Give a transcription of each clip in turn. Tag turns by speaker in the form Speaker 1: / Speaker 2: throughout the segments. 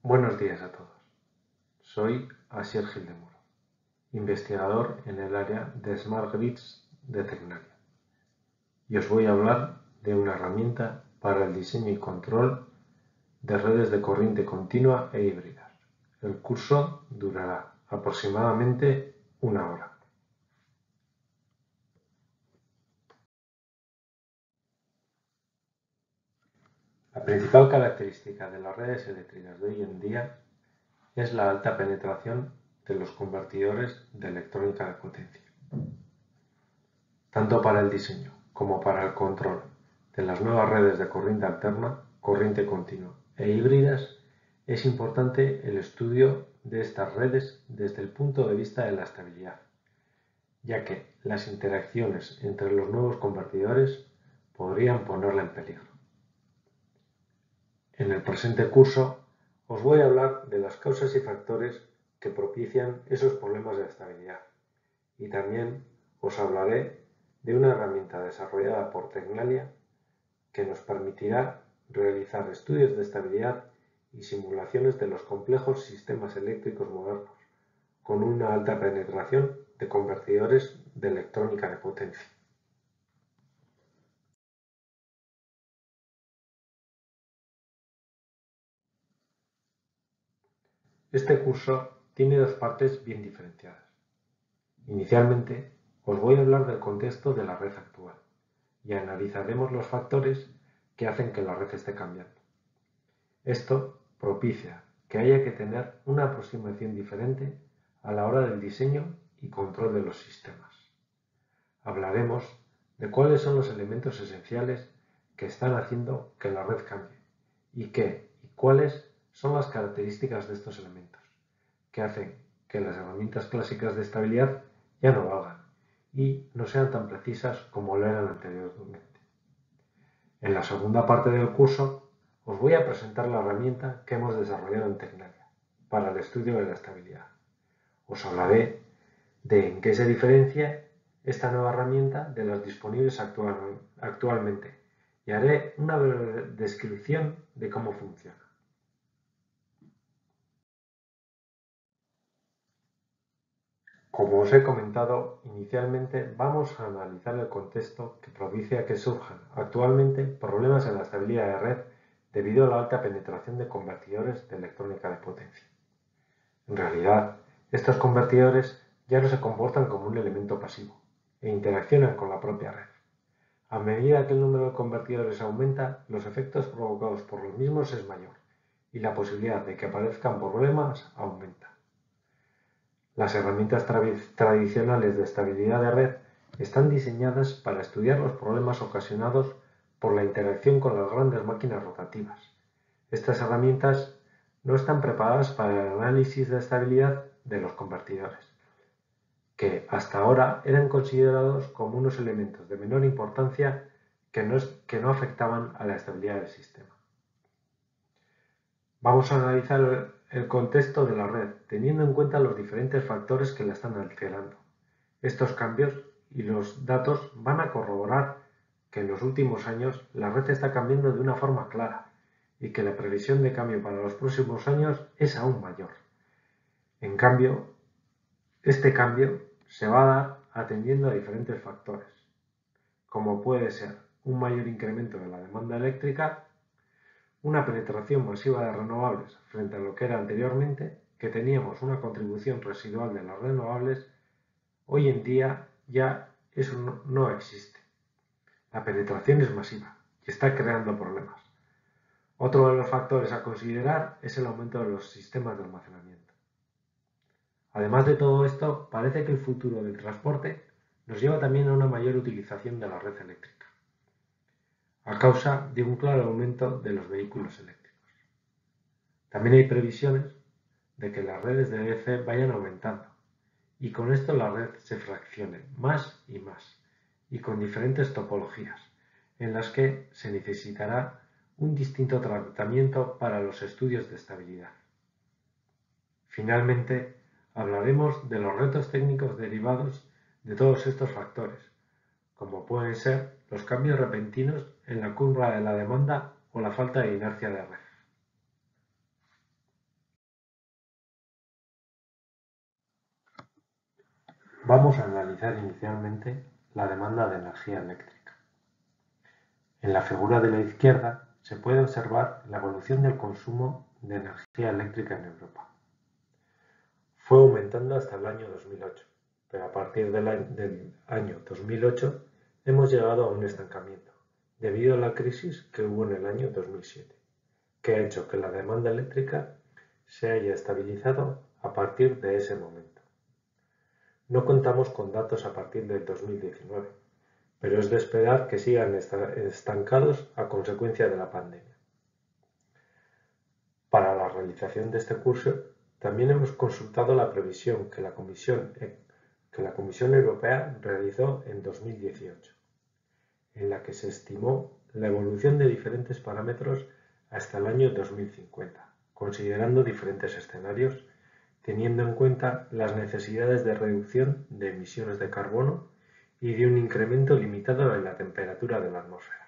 Speaker 1: Buenos días a todos. Soy Asier Gildemuro, investigador en el área de Smart Grids de Tecnalia, y os voy a hablar de una herramienta para el diseño y control de redes de corriente continua e híbridas. El curso durará aproximadamente 1 hora. La principal característica de las redes eléctricas de hoy en día es la alta penetración de los convertidores de electrónica de potencia. Tanto para el diseño como para el control de las nuevas redes de corriente alterna, corriente continua e híbridas, es importante el estudio de estas redes desde el punto de vista de la estabilidad, ya que las interacciones entre los nuevos convertidores podrían ponerla en peligro. En el presente curso os voy a hablar de las causas y factores que propician esos problemas de estabilidad, y también os hablaré de una herramienta desarrollada por Tecnalia que nos permitirá realizar estudios de estabilidad y simulaciones de los complejos sistemas eléctricos modernos, con una alta penetración de convertidores de electrónica de potencia. Este curso tiene dos partes bien diferenciadas. Inicialmente, os voy a hablar del contexto de la red actual y analizaremos los factores que hacen que la red esté cambiando. Esto propicia que haya que tener una aproximación diferente a la hora del diseño y control de los sistemas. Hablaremos de cuáles son los elementos esenciales que están haciendo que la red cambie y cuáles son las características de estos elementos que hacen que las herramientas clásicas de estabilidad ya no valgan y no sean tan precisas como lo eran anteriormente. En la segunda parte del curso os voy a presentar la herramienta que hemos desarrollado en Tecnalia para el estudio de la estabilidad. Os hablaré de en qué se diferencia esta nueva herramienta de las disponibles actualmente y haré una breve descripción de cómo funciona. Como os he comentado inicialmente, vamos a analizar el contexto que propicia que surjan actualmente problemas en la estabilidad de red debido a la alta penetración de convertidores de electrónica de potencia. En realidad, estos convertidores ya no se comportan como un elemento pasivo e interaccionan con la propia red. A medida que el número de convertidores aumenta, los efectos provocados por los mismos es mayor y la posibilidad de que aparezcan problemas aumenta. Las herramientas tradicionales de estabilidad de red están diseñadas para estudiar los problemas ocasionados por la interacción con las grandes máquinas rotativas. Estas herramientas no están preparadas para el análisis de estabilidad de los convertidores, que hasta ahora eran considerados como unos elementos de menor importancia que no afectaban a la estabilidad del sistema. Vamos a analizar el contexto de la red, teniendo en cuenta los diferentes factores que la están alterando. Estos cambios y los datos van a corroborar que en los últimos años la red está cambiando de una forma clara y que la previsión de cambio para los próximos años es aún mayor. En cambio, este cambio se va a dar atendiendo a diferentes factores, como puede ser un mayor incremento de la demanda eléctrica, una penetración masiva de renovables frente a lo que era anteriormente, que teníamos una contribución residual de las renovables. Hoy en día ya eso no existe. La penetración es masiva y está creando problemas. Otro de los factores a considerar es el aumento de los sistemas de almacenamiento. Además de todo esto, parece que el futuro del transporte nos lleva también a una mayor utilización de la red eléctrica, a causa de un claro aumento de los vehículos eléctricos. También hay previsiones de que las redes de DC vayan aumentando y con esto la red se fraccione más y con diferentes topologías en las que se necesitará un distinto tratamiento para los estudios de estabilidad. Finalmente, hablaremos de los retos técnicos derivados de todos estos factores, como pueden ser los cambios repentinos en la curva de la demanda o la falta de inercia de red. Vamos a analizar inicialmente la demanda de energía eléctrica. En la figura de la izquierda se puede observar la evolución del consumo de energía eléctrica en Europa. Fue aumentando hasta el año 2008, pero a partir del año 2008 hemos llegado a un estancamiento, debido a la crisis que hubo en el año 2007, que ha hecho que la demanda eléctrica se haya estabilizado a partir de ese momento. No contamos con datos a partir del 2019, pero es de esperar que sigan estancados a consecuencia de la pandemia. Para la realización de este curso, también hemos consultado la previsión que la Comisión Europea realizó en 2018, en la que se estimó la evolución de diferentes parámetros hasta el año 2050, considerando diferentes escenarios, teniendo en cuenta las necesidades de reducción de emisiones de carbono y de un incremento limitado en la temperatura de la atmósfera.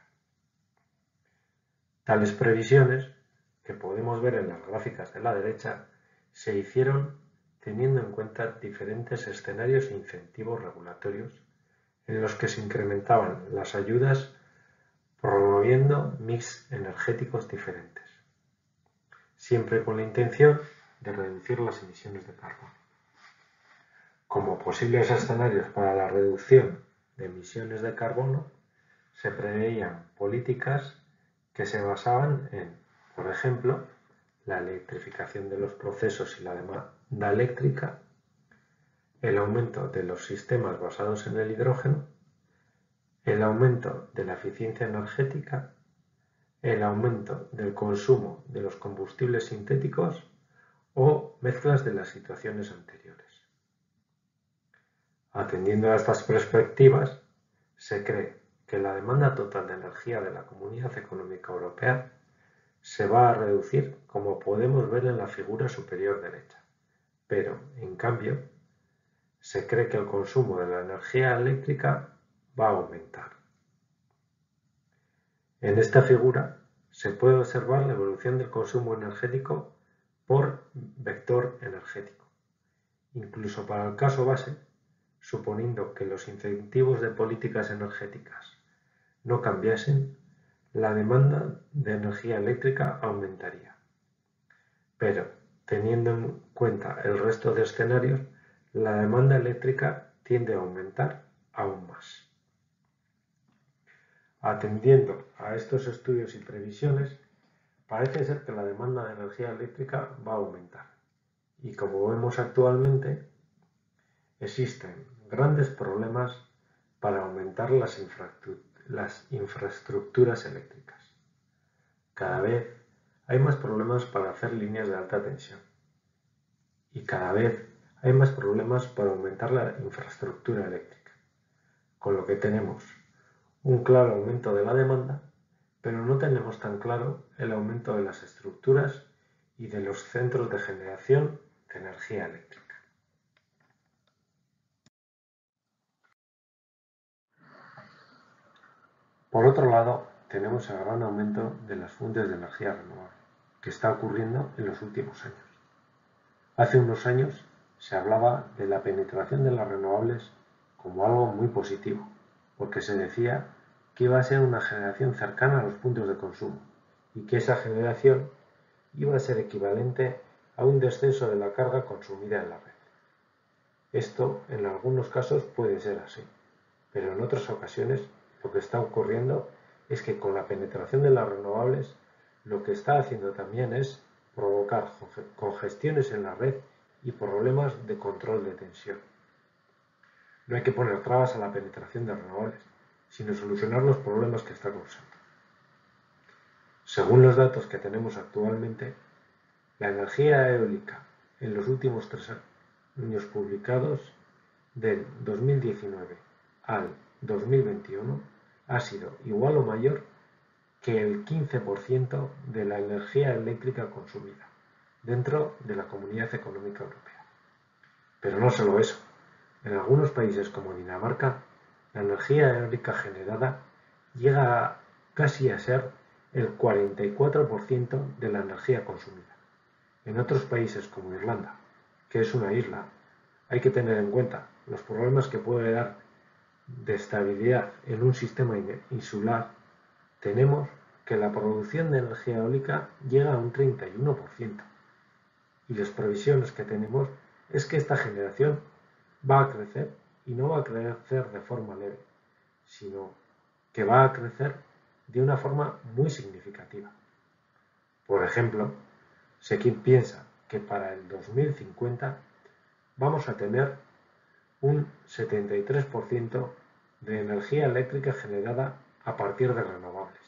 Speaker 1: Tales previsiones, que podemos ver en las gráficas de la derecha, se hicieron teniendo en cuenta diferentes escenarios e incentivos regulatorios en los que se incrementaban las ayudas promoviendo mix energéticos diferentes, siempre con la intención de reducir las emisiones de carbono. Como posibles escenarios para la reducción de emisiones de carbono, se preveían políticas que se basaban en, por ejemplo, la electrificación de los procesos y la demanda eléctrica, el aumento de los sistemas basados en el hidrógeno, el aumento de la eficiencia energética, el aumento del consumo de los combustibles sintéticos o mezclas de las situaciones anteriores. Atendiendo a estas perspectivas, se cree que la demanda total de energía de la Comunidad Económica Europea se va a reducir, como podemos ver en la figura superior derecha, pero, en cambio, se cree que el consumo de la energía eléctrica va a aumentar. En esta figura se puede observar la evolución del consumo energético por vector energético. Incluso para el caso base, suponiendo que los incentivos de políticas energéticas no cambiasen, la demanda de energía eléctrica aumentaría. Pero, teniendo en cuenta el resto de escenarios, la demanda eléctrica tiende a aumentar aún más. Atendiendo a estos estudios y previsiones, parece ser que la demanda de energía eléctrica va a aumentar. Y como vemos actualmente, existen grandes problemas para aumentar las infraestructuras eléctricas. Cada vez hay más problemas para hacer líneas de alta tensión. Y cada vez hay más problemas para aumentar la infraestructura eléctrica. Con lo que tenemos un claro aumento de la demanda, pero no tenemos tan claro el aumento de las estructuras y de los centros de generación de energía eléctrica. Por otro lado, tenemos el gran aumento de las fuentes de energía renovable, que está ocurriendo en los últimos años. Hace unos años se hablaba de la penetración de las renovables como algo muy positivo, porque se decía que iba a ser una generación cercana a los puntos de consumo y que esa generación iba a ser equivalente a un descenso de la carga consumida en la red. Esto en algunos casos puede ser así, pero en otras ocasiones lo que está ocurriendo es que con la penetración de las renovables lo que está haciendo también es provocar congestiones en la red y problemas de control de tensión. No hay que poner trabas a la penetración de renovables, sino solucionar los problemas que está causando. Según los datos que tenemos actualmente, la energía eólica en los últimos 3 años publicados, del 2019 al 2021, ha sido igual o mayor que el 15% de la energía eléctrica consumida dentro de la Comunidad Económica Europea. Pero no solo eso. En algunos países como Dinamarca, la energía eólica generada llega casi a ser el 44% de la energía consumida. En otros países como Irlanda, que es una isla, hay que tener en cuenta los problemas que puede dar de estabilidad en un sistema insular, tenemos que la producción de energía eólica llega a un 31%, y las previsiones que tenemos es que esta generación va a crecer, y no va a crecer de forma leve, sino que va a crecer de una forma muy significativa. Por ejemplo, se piensa que para el 2050 vamos a tener un 73% de energía eléctrica generada a partir de renovables.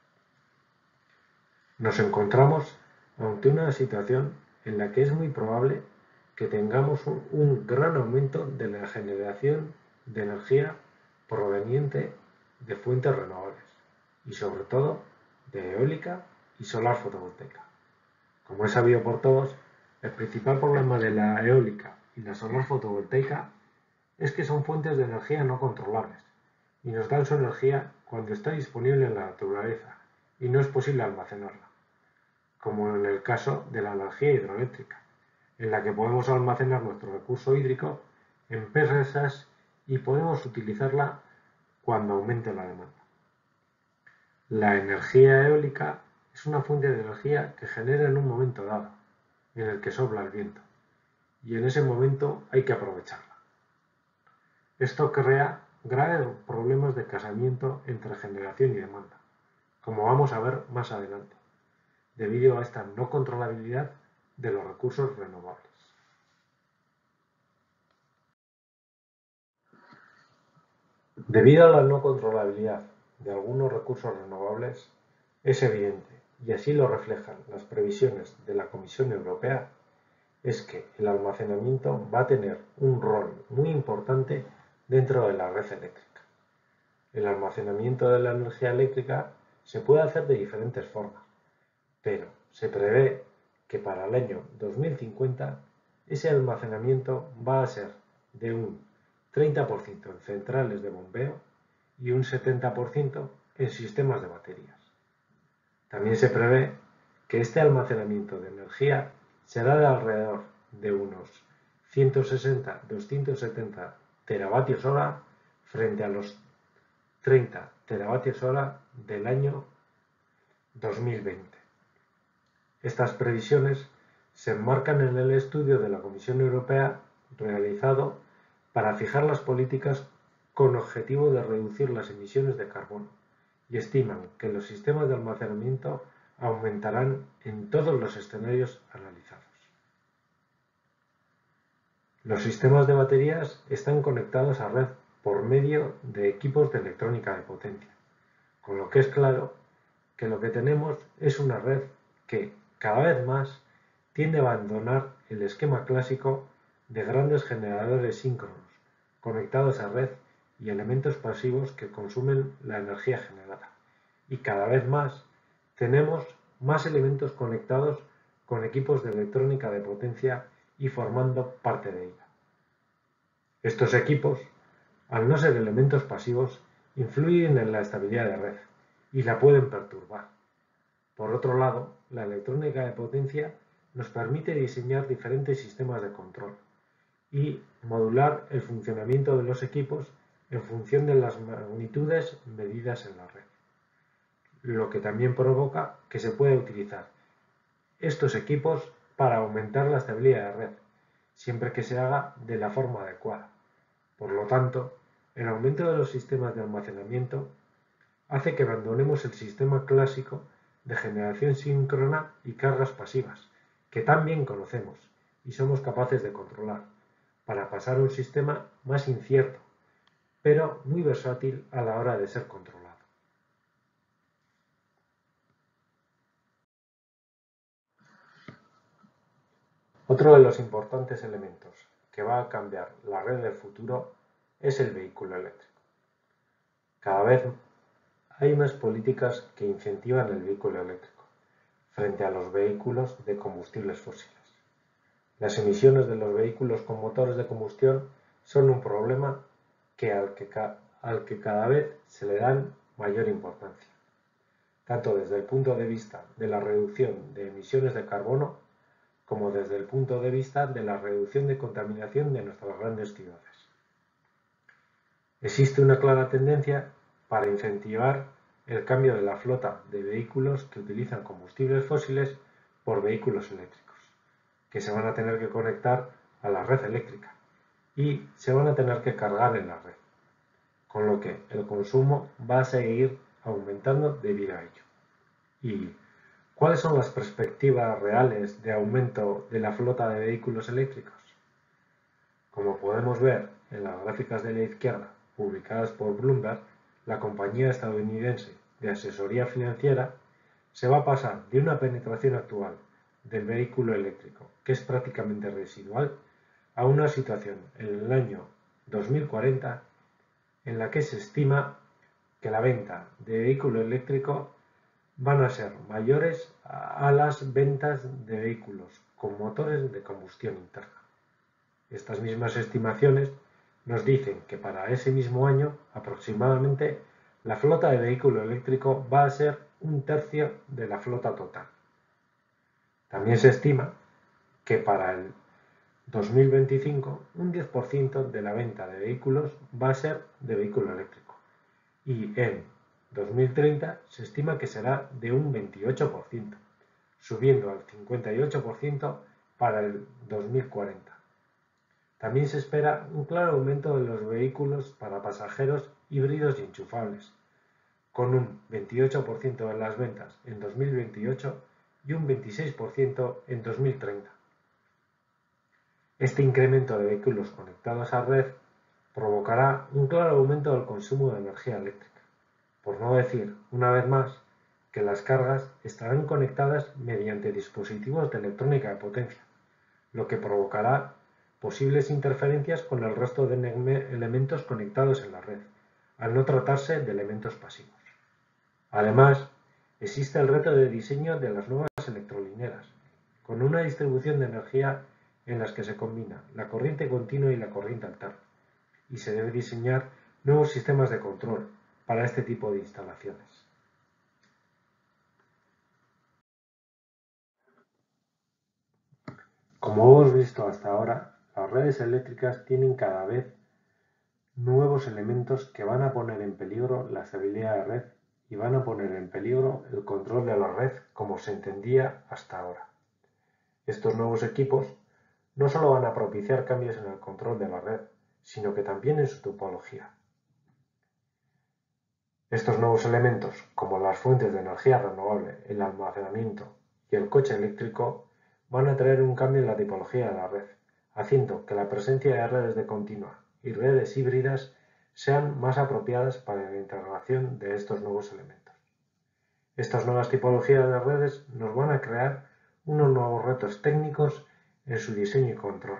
Speaker 1: Nos encontramos ante una situación en la que es muy probable que tengamos un gran aumento de la generación de energía proveniente de fuentes renovables y sobre todo de eólica y solar fotovoltaica. Como es sabido por todos, el principal problema de la eólica y la solar fotovoltaica es que son fuentes de energía no controlables y nos dan su energía cuando está disponible en la naturaleza y no es posible almacenarla, como en el caso de la energía hidroeléctrica, en la que podemos almacenar nuestro recurso hídrico en presas y podemos utilizarla cuando aumente la demanda. La energía eólica es una fuente de energía que genera en un momento dado, en el que sopla el viento, y en ese momento hay que aprovecharla. Esto crea graves problemas de casamiento entre generación y demanda, como vamos a ver más adelante, debido a esta no controlabilidad de los recursos renovables. Debido a la no controlabilidad de algunos recursos renovables, es evidente, y así lo reflejan las previsiones de la Comisión Europea, es que el almacenamiento va a tener un rol muy importante dentro de la red eléctrica. El almacenamiento de la energía eléctrica se puede hacer de diferentes formas, pero se prevé que para el año 2050 ese almacenamiento va a ser de un 30% en centrales de bombeo y un 70% en sistemas de baterías. También se prevé que este almacenamiento de energía será de alrededor de unos 160-270 teravatios hora frente a los 30 teravatios hora del año 2020. Estas previsiones se enmarcan en el estudio de la Comisión Europea realizado para fijar las políticas con objetivo de reducir las emisiones de carbono y estiman que los sistemas de almacenamiento aumentarán en todos los escenarios analizados. Los sistemas de baterías están conectados a red por medio de equipos de electrónica de potencia, con lo que es claro que lo que tenemos es una red que, cada vez más, tiende a abandonar el esquema clásico de grandes generadores síncronos, conectados a red y elementos pasivos que consumen la energía generada. Y cada vez más tenemos más elementos conectados con equipos de electrónica de potencia y formando parte de ella. Estos equipos, al no ser elementos pasivos, influyen en la estabilidad de red y la pueden perturbar. Por otro lado, la electrónica de potencia nos permite diseñar diferentes sistemas de control y modular el funcionamiento de los equipos en función de las magnitudes medidas en la red, lo que también provoca que se pueda utilizar estos equipos para aumentar la estabilidad de red, siempre que se haga de la forma adecuada. Por lo tanto, el aumento de los sistemas de almacenamiento hace que abandonemos el sistema clásico de generación síncrona y cargas pasivas, que tan bien conocemos y somos capaces de controlar, para pasar a un sistema más incierto, pero muy versátil a la hora de ser controlado. Otro de los importantes elementos que va a cambiar la red del futuro es el vehículo eléctrico. Cada vez hay más políticas que incentivan el vehículo eléctrico frente a los vehículos de combustibles fósiles. Las emisiones de los vehículos con motores de combustión son un problema al que cada vez se le dan mayor importancia, tanto desde el punto de vista de la reducción de emisiones de carbono como desde el punto de vista de la reducción de contaminación de nuestras grandes ciudades. Existe una clara tendencia para incentivar el cambio de la flota de vehículos que utilizan combustibles fósiles por vehículos eléctricos, que se van a tener que conectar a la red eléctrica y se van a tener que cargar en la red, con lo que el consumo va a seguir aumentando debido a ello. ¿Y cuáles son las perspectivas reales de aumento de la flota de vehículos eléctricos? Como podemos ver en las gráficas de la izquierda publicadas por Bloomberg, la compañía estadounidense de asesoría financiera se va a pasar de una penetración actual del vehículo eléctrico, que es prácticamente residual, a una situación en el año 2040 en la que se estima que la venta de vehículo eléctrico van a ser mayores a las ventas de vehículos con motores de combustión interna. Estas mismas estimaciones nos dicen que para ese mismo año aproximadamente la flota de vehículo eléctrico va a ser 1/3 de la flota total. También se estima que para el 2025 un 10% de la venta de vehículos va a ser de vehículo eléctrico y en 2030 se estima que será de un 28%, subiendo al 58% para el 2040. También se espera un claro aumento de los vehículos para pasajeros híbridos y enchufables, con un 28% de las ventas en 2028 y un 26% en 2030. Este incremento de vehículos conectados a red provocará un claro aumento del consumo de energía eléctrica, por no decir, una vez más, que las cargas estarán conectadas mediante dispositivos de electrónica de potencia, lo que provocará posibles interferencias con el resto de elementos conectados en la red, al no tratarse de elementos pasivos. Además, existe el reto de diseño de las nuevas electrolineras, con una distribución de energía en las que se combina la corriente continua y la corriente alterna, y se debe diseñar nuevos sistemas de control para este tipo de instalaciones. Como hemos visto hasta ahora, las redes eléctricas tienen cada vez nuevos elementos que van a poner en peligro la estabilidad de red y van a poner en peligro el control de la red como se entendía hasta ahora. Estos nuevos equipos no solo van a propiciar cambios en el control de la red, sino que también en su topología. Estos nuevos elementos, como las fuentes de energía renovable, el almacenamiento y el coche eléctrico, van a traer un cambio en la tipología de la red, haciendo que la presencia de redes de continua y redes híbridas sean más apropiadas para la integración de estos nuevos elementos. Estas nuevas tipologías de redes nos van a crear unos nuevos retos técnicos en su diseño y control.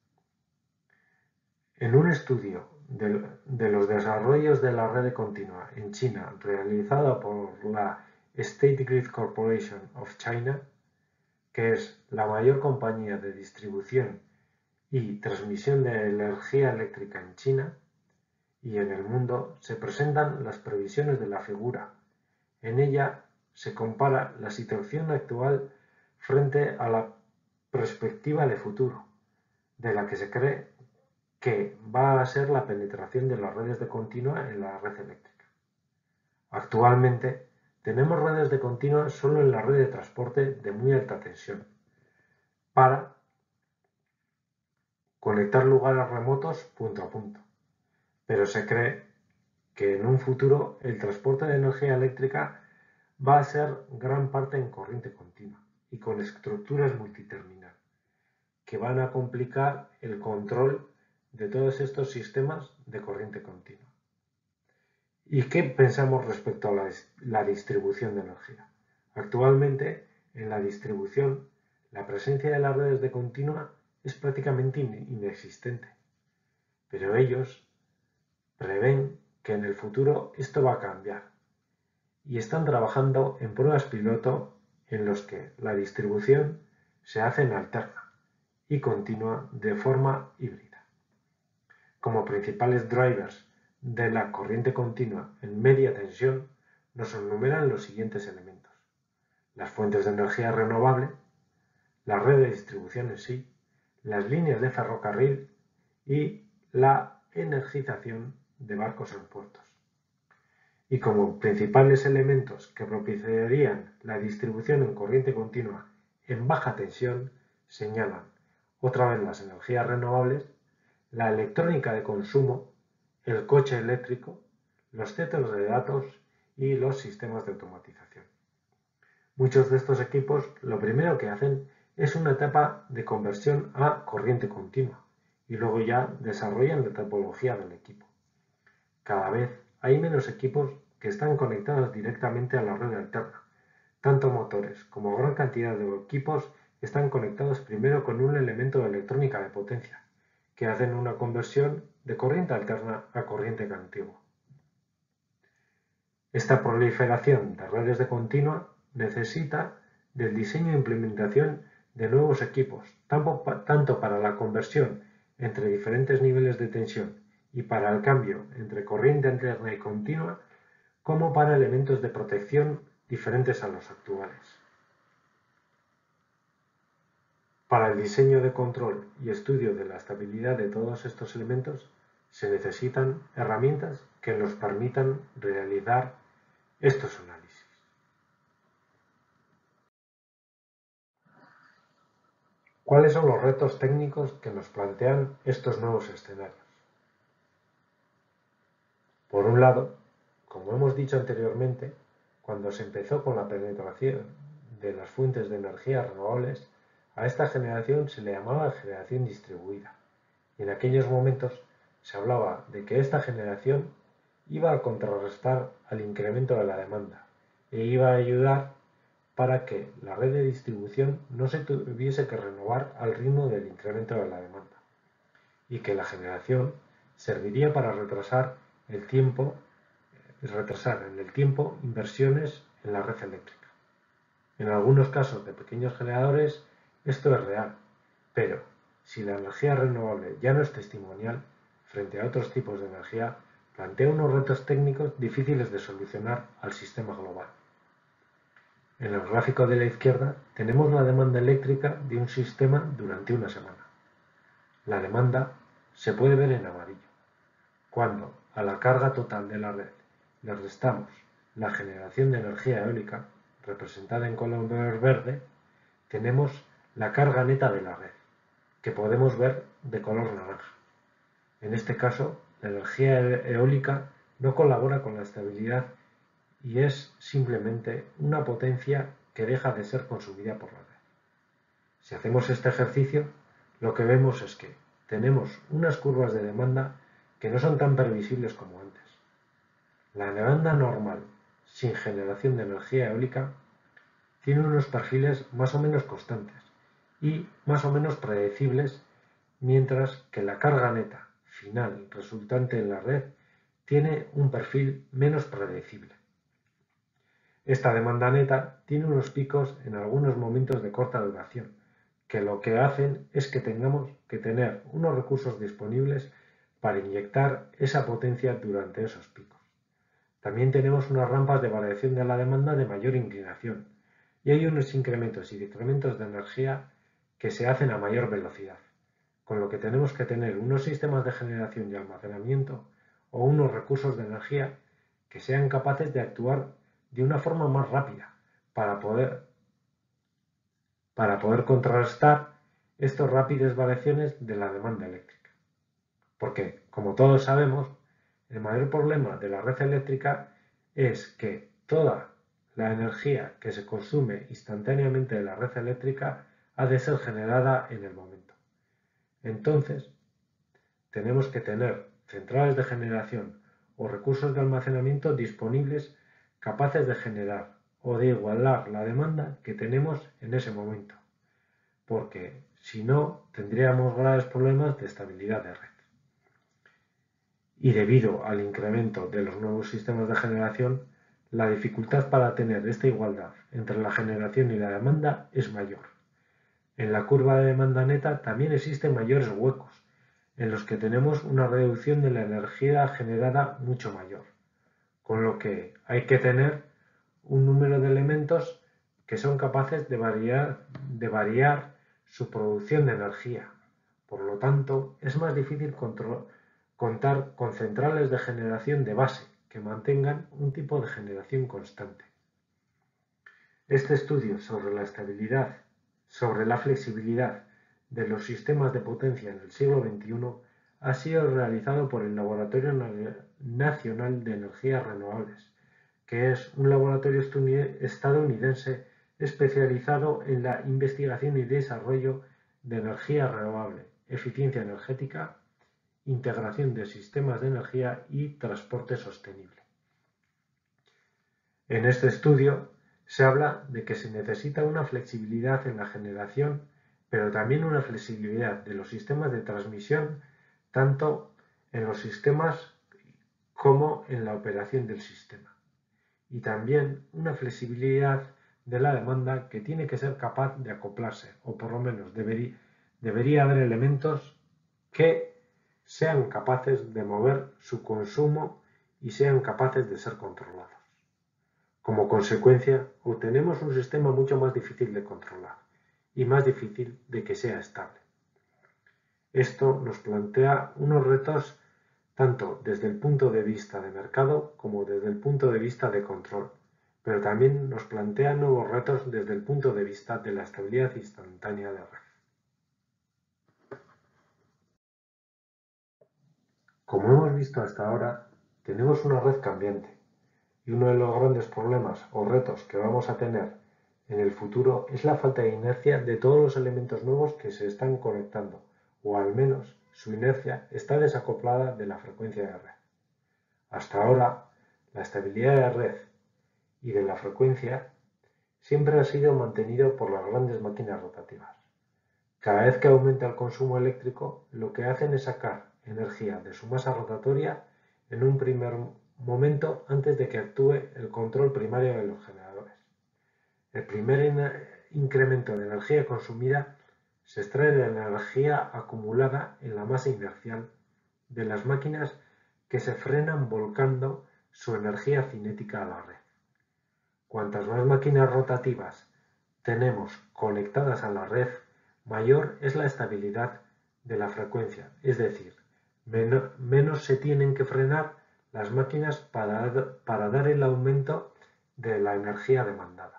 Speaker 1: En un estudio de los desarrollos de la red continua en China realizado por la State Grid Corporation of China, que es la mayor compañía de distribución y transmisión de energía eléctrica en China y en el mundo, se presentan las previsiones de la figura. En ella se compara la situación actual frente a la perspectiva de futuro, de la que se cree que va a ser la penetración de las redes de continua en la red eléctrica. Actualmente tenemos redes de continua solo en la red de transporte de muy alta tensión para conectar lugares remotos punto a punto, pero se cree que en un futuro el transporte de energía eléctrica va a ser gran parte en corriente continua y con estructuras multiterminal, que van a complicar el control de todos estos sistemas de corriente continua. ¿Y qué pensamos respecto a la distribución de energía? Actualmente, en la distribución, la presencia de las redes de continua es prácticamente inexistente, pero ellos prevén que en el futuro esto va a cambiar y están trabajando en pruebas piloto en los que la distribución se hace en alterna y continua de forma híbrida. Como principales drivers de la corriente continua en media tensión nos enumeran los siguientes elementos: las fuentes de energía renovable, la red de distribución en sí, las líneas de ferrocarril y la energización de barcos en puertos. Y como principales elementos que propiciarían la distribución en corriente continua en baja tensión, señalan otra vez las energías renovables, la electrónica de consumo, el coche eléctrico, los centros de datos y los sistemas de automatización. Muchos de estos equipos lo primero que hacen es una etapa de conversión a corriente continua y luego ya desarrollan la topología del equipo. Cada vez hay menos equipos que están conectados directamente a la red alterna. Tanto motores como gran cantidad de equipos están conectados primero con un elemento de electrónica de potencia, que hacen una conversión de corriente alterna a corriente continua. Esta proliferación de redes de continua necesita del diseño e implementación de nuevos equipos, tanto para la conversión entre diferentes niveles de tensión y para el cambio entre corriente alterna y continua, como para elementos de protección diferentes a los actuales. Para el diseño de control y estudio de la estabilidad de todos estos elementos, se necesitan herramientas que nos permitan realizar estos análisis. ¿Cuáles son los retos técnicos que nos plantean estos nuevos escenarios? Por un lado, como hemos dicho anteriormente, cuando se empezó con la penetración de las fuentes de energía renovables, a esta generación se le llamaba generación distribuida, y en aquellos momentos se hablaba de que esta generación iba a contrarrestar al incremento de la demanda e iba a ayudar para que la red de distribución no se tuviese que renovar al ritmo del incremento de la demanda, y que la generación serviría para retrasar en el tiempo inversiones en la red eléctrica. En algunos casos de pequeños generadores esto es real, pero si la energía renovable ya no es testimonial frente a otros tipos de energía, plantea unos retos técnicos difíciles de solucionar al sistema global. En el gráfico de la izquierda tenemos la demanda eléctrica de un sistema durante una semana. La demanda se puede ver en amarillo. Cuando a la carga total de la red le restamos la generación de energía eólica, representada en color verde, tenemos la carga neta de la red, que podemos ver de color naranja. En este caso, la energía eólica no colabora con la estabilidad y es simplemente una potencia que deja de ser consumida por la red. Si hacemos este ejercicio, lo que vemos es que tenemos unas curvas de demanda que no son tan previsibles como antes. La demanda normal, sin generación de energía eólica, tiene unos perfiles más o menos constantes y más o menos predecibles, mientras que la carga neta final resultante en la red tiene un perfil menos predecible. Esta demanda neta tiene unos picos en algunos momentos de corta duración, que lo que hacen es que tengamos que tener unos recursos disponibles para inyectar esa potencia durante esos picos. También tenemos unas rampas de variación de la demanda de mayor inclinación, y hay unos incrementos y decrementos de energía que se hacen a mayor velocidad, con lo que tenemos que tener unos sistemas de generación y almacenamiento o unos recursos de energía que sean capaces de actuar de una forma más rápida para poder contrarrestar estas rápidas variaciones de la demanda eléctrica. Porque, como todos sabemos, el mayor problema de la red eléctrica es que toda la energía que se consume instantáneamente de la red eléctrica ha de ser generada en el momento. Entonces, tenemos que tener centrales de generación o recursos de almacenamiento disponibles capaces de generar o de igualar la demanda que tenemos en ese momento, porque si no tendríamos graves problemas de estabilidad de red. Y debido al incremento de los nuevos sistemas de generación, la dificultad para tener esta igualdad entre la generación y la demanda es mayor. En la curva de demanda neta también existen mayores huecos, en los que tenemos una reducción de la energía generada mucho mayor, con lo que hay que tener un número de elementos que son capaces de variar su producción de energía. Por lo tanto, es más difícil contar con centrales de generación de base que mantengan un tipo de generación constante. Este estudio sobre la flexibilidad de los sistemas de potencia en el siglo XXI ha sido realizado por el Laboratorio Nacional de Energías Renovables, que es un laboratorio estadounidense especializado en la investigación y desarrollo de energía renovable, eficiencia energética, integración de sistemas de energía y transporte sostenible. En este estudio se habla de que se necesita una flexibilidad en la generación, pero también una flexibilidad de los sistemas de transmisión, tanto en los sistemas como en la operación del sistema. Y también una flexibilidad de la demanda que tiene que ser capaz de acoplarse, o por lo menos debería haber elementos que sean capaces de mover su consumo y sean capaces de ser controlados. Como consecuencia, obtenemos un sistema mucho más difícil de controlar y más difícil de que sea estable. Esto nos plantea unos retos tanto desde el punto de vista de mercado como desde el punto de vista de control, pero también nos plantea nuevos retos desde el punto de vista de la estabilidad instantánea de red. Como hemos visto hasta ahora, tenemos una red cambiante y uno de los grandes problemas o retos que vamos a tener en el futuro es la falta de inercia de todos los elementos nuevos que se están conectando, o al menos su inercia está desacoplada de la frecuencia de red. Hasta ahora, la estabilidad de la red y de la frecuencia siempre ha sido mantenido por las grandes máquinas rotativas. Cada vez que aumenta el consumo eléctrico, lo que hacen es sacar energía de su masa rotatoria en un primer momento antes de que actúe el control primario de los generadores. El primer incremento de energía consumida se extrae de la energía acumulada en la masa inercial de las máquinas que se frenan volcando su energía cinética a la red. Cuantas más máquinas rotativas tenemos conectadas a la red, mayor es la estabilidad de la frecuencia, es decir, menos se tienen que frenar las máquinas para dar el aumento de la energía demandada.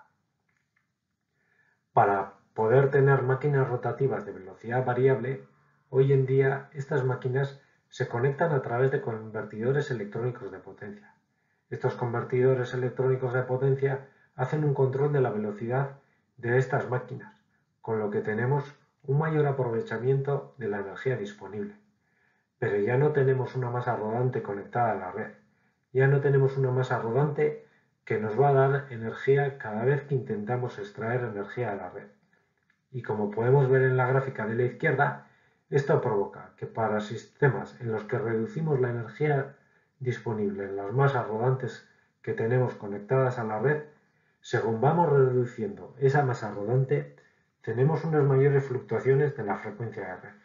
Speaker 1: Para poder tener máquinas rotativas de velocidad variable, hoy en día estas máquinas se conectan a través de convertidores electrónicos de potencia. Estos convertidores electrónicos de potencia hacen un control de la velocidad de estas máquinas, con lo que tenemos un mayor aprovechamiento de la energía disponible. Pero ya no tenemos una masa rodante conectada a la red, ya no tenemos una masa rodante que nos va a dar energía cada vez que intentamos extraer energía de la red. Y como podemos ver en la gráfica de la izquierda, esto provoca que para sistemas en los que reducimos la energía disponible en las masas rodantes que tenemos conectadas a la red, según vamos reduciendo esa masa rodante, tenemos unas mayores fluctuaciones de la frecuencia de red.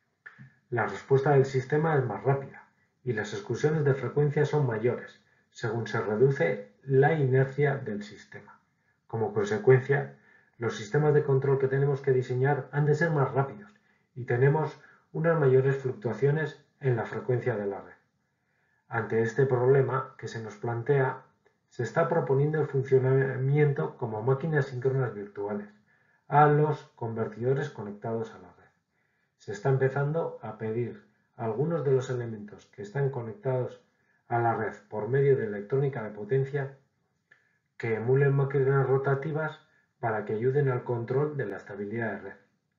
Speaker 1: La respuesta del sistema es más rápida y las excursiones de frecuencia son mayores, según se reduce la inercia del sistema. Como consecuencia, los sistemas de control que tenemos que diseñar han de ser más rápidos y tenemos unas mayores fluctuaciones en la frecuencia de la red. Ante este problema que se nos plantea, se está proponiendo el funcionamiento como máquinas síncronas virtuales a los convertidores conectados a la red. Se está empezando a pedir algunos de los elementos que están conectados a la red por medio de electrónica de potencia que emulen máquinas rotativas para que ayuden al control de la estabilidad de red.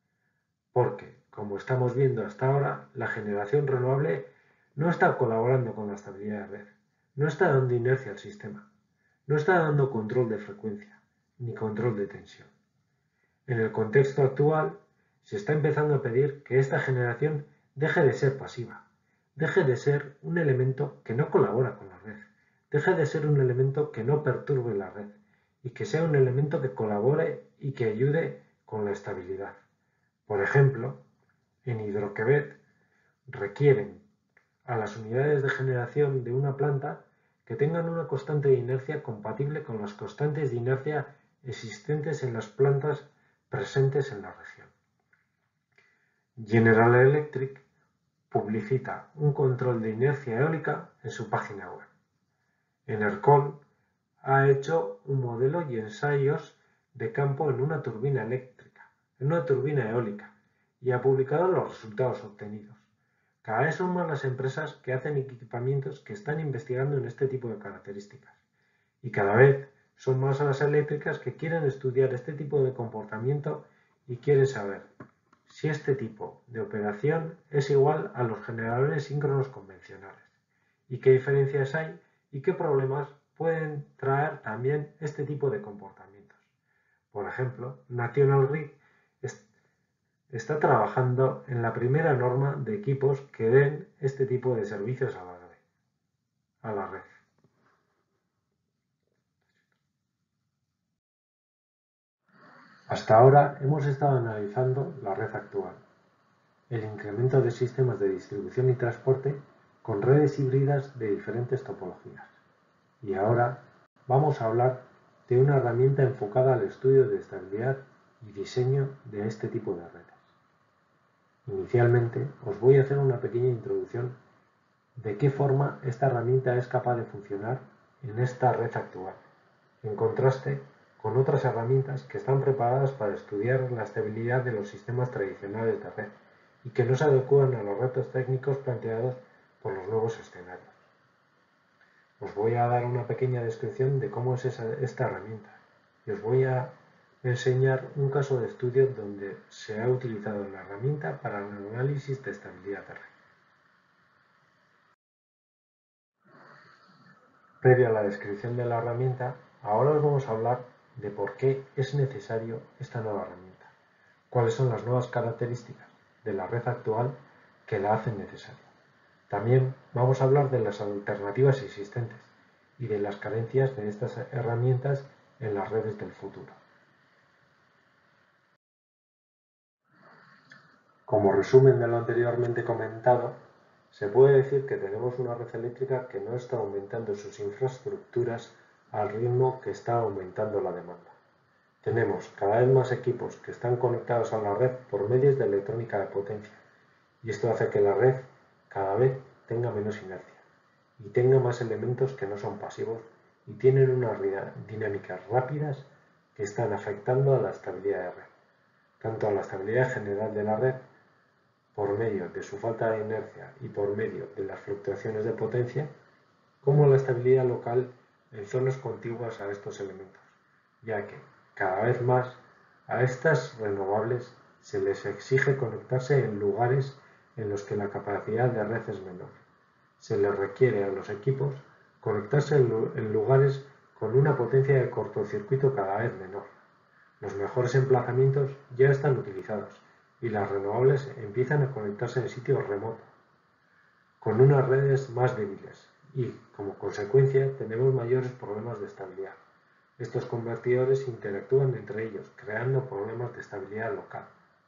Speaker 1: Porque, como estamos viendo hasta ahora, la generación renovable no está colaborando con la estabilidad de red, no está dando inercia al sistema, no está dando control de frecuencia ni control de tensión. En el contexto actual, se está empezando a pedir que esta generación deje de ser pasiva, deje de ser un elemento que no colabora con la red, deje de ser un elemento que no perturbe la red y que sea un elemento que colabore y que ayude con la estabilidad. Por ejemplo, en Hidroquebec requieren a las unidades de generación de una planta que tengan una constante de inercia compatible con las constantes de inercia existentes en las plantas presentes en la región. General Electric publicita un control de inercia eólica en su página web. Enercon ha hecho un modelo y ensayos de campo en una turbina eléctrica, en una turbina eólica, y ha publicado los resultados obtenidos. Cada vez son más las empresas que hacen equipamientos que están investigando en este tipo de características, y cada vez son más las eléctricas que quieren estudiar este tipo de comportamiento y quieren saber si este tipo de operación es igual a los generadores síncronos convencionales, y qué diferencias hay y qué problemas pueden traer también este tipo de comportamientos. Por ejemplo, National Grid está trabajando en la primera norma de equipos que den este tipo de servicios a la red. Hasta ahora hemos estado analizando la red actual, el incremento de sistemas de distribución y transporte con redes híbridas de diferentes topologías. Y ahora vamos a hablar de una herramienta enfocada al estudio de estabilidad y diseño de este tipo de redes. Inicialmente os voy a hacer una pequeña introducción de qué forma esta herramienta es capaz de funcionar en esta red actual, en contraste con otras herramientas que están preparadas para estudiar la estabilidad de los sistemas tradicionales de red y que no se adecúan a los retos técnicos planteados por los nuevos escenarios. Os voy a dar una pequeña descripción de cómo es esta herramienta y os voy a enseñar un caso de estudio donde se ha utilizado la herramienta para el análisis de estabilidad de red. Previo a la descripción de la herramienta, ahora os vamos a hablar de por qué es necesario esta nueva herramienta, cuáles son las nuevas características de la red actual que la hacen necesaria. También vamos a hablar de las alternativas existentes y de las carencias de estas herramientas en las redes del futuro. Como resumen de lo anteriormente comentado, se puede decir que tenemos una red eléctrica que no está aumentando sus infraestructuras al ritmo que está aumentando la demanda. Tenemos cada vez más equipos que están conectados a la red por medios de electrónica de potencia, y esto hace que la red cada vez tenga menos inercia y tenga más elementos que no son pasivos y tienen unas dinámicas rápidas que están afectando a la estabilidad de red, tanto a la estabilidad general de la red por medio de su falta de inercia y por medio de las fluctuaciones de potencia, como a la estabilidad local en zonas contiguas a estos elementos, ya que cada vez más a estas renovables se les exige conectarse en lugares en los que la capacidad de red es menor. Se les requiere a los equipos conectarse en lugares con una potencia de cortocircuito cada vez menor. Los mejores emplazamientos ya están utilizados y las renovables empiezan a conectarse en sitios remotos, con unas redes más débiles y, como consecuencia, tenemos mayores problemas de estabilidad. Estos convertidores interactúan entre ellos, creando problemas de estabilidad local.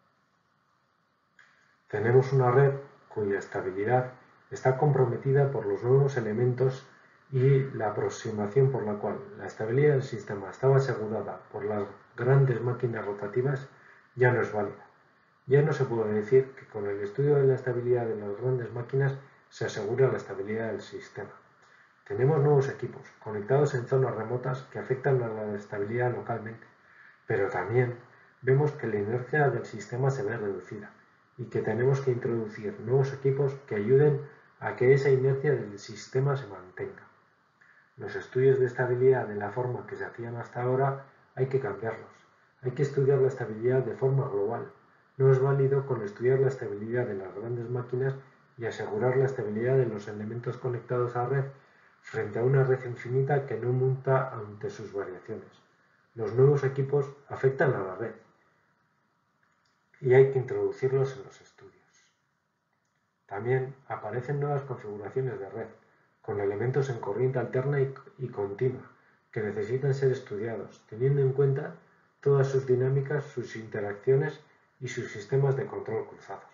Speaker 1: Tenemos una red cuya estabilidad está comprometida por los nuevos elementos y la aproximación por la cual la estabilidad del sistema estaba asegurada por las grandes máquinas rotativas ya no es válida. Ya no se puede decir que con el estudio de la estabilidad de las grandes máquinas se asegura la estabilidad del sistema. Tenemos nuevos equipos conectados en zonas remotas que afectan a la estabilidad localmente, pero también vemos que la inercia del sistema se ve reducida y que tenemos que introducir nuevos equipos que ayuden a que esa inercia del sistema se mantenga. Los estudios de estabilidad de la forma que se hacían hasta ahora hay que cambiarlos. Hay que estudiar la estabilidad de forma global. No es válido con estudiar la estabilidad de las grandes máquinas y asegurar la estabilidad de los elementos conectados a red frente a una red infinita que no muta ante sus variaciones. Los nuevos equipos afectan a la red y hay que introducirlos en los estudios. También aparecen nuevas configuraciones de red, con elementos en corriente alterna y continua, que necesitan ser estudiados, teniendo en cuenta todas sus dinámicas, sus interacciones y sus sistemas de control cruzados.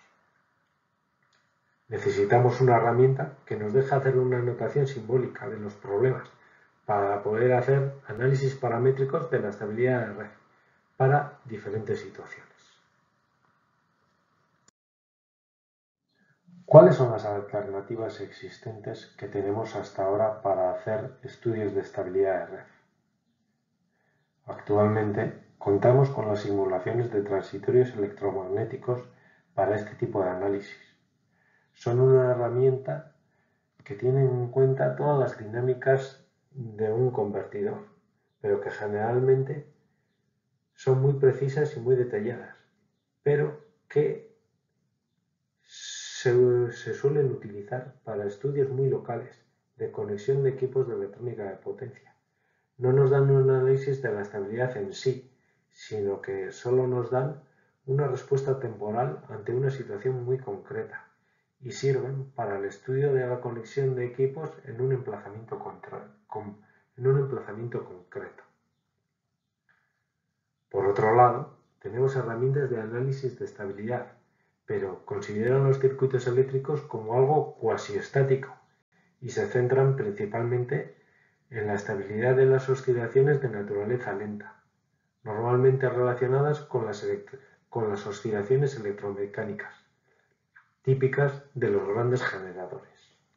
Speaker 1: Necesitamos una herramienta que nos deje hacer una anotación simbólica de los problemas para poder hacer análisis paramétricos de la estabilidad de red para diferentes situaciones. ¿Cuáles son las alternativas existentes que tenemos hasta ahora para hacer estudios de estabilidad de red? Actualmente contamos con las simulaciones de transitorios electromagnéticos para este tipo de análisis. Son una herramienta que tiene en cuenta todas las dinámicas de un convertidor, pero que generalmente son muy precisas y muy detalladas, pero que se suelen utilizar para estudios muy locales de conexión de equipos de electrónica de potencia. No nos dan un análisis de la estabilidad en sí, sino que solo nos dan una respuesta temporal ante una situación muy concreta y sirven para el estudio de la conexión de equipos en un emplazamiento concreto. Por otro lado, tenemos herramientas de análisis de estabilidad, pero consideran los circuitos eléctricos como algo cuasi estático y se centran principalmente en la estabilidad de las oscilaciones de naturaleza lenta, normalmente relacionadas con las oscilaciones electromecánicas, típicas de los grandes generadores.